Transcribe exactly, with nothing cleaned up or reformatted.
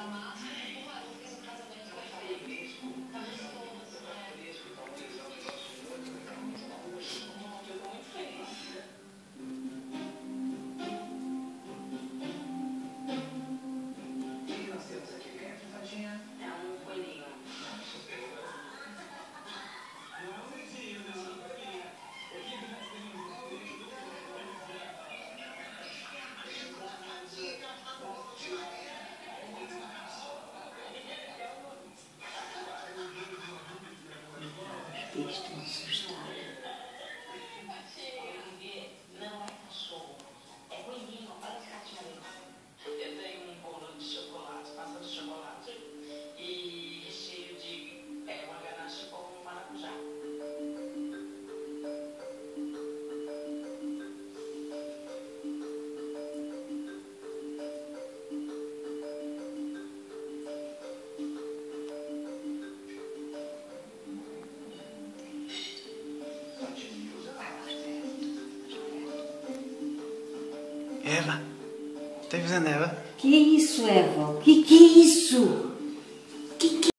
Estou assustada. Não é cachorro, é menino. Olha que gatinho. Eu tenho um bolo de chocolate, pasta de chocolate e recheio de é, uma ganache com maracujá. Eva, tá vendo, Eva? Que é isso, Eva? Que que é isso?